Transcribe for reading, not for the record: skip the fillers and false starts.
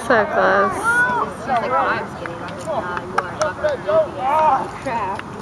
So close. She's like, I'm skinny. I'm like, you are fucking crap.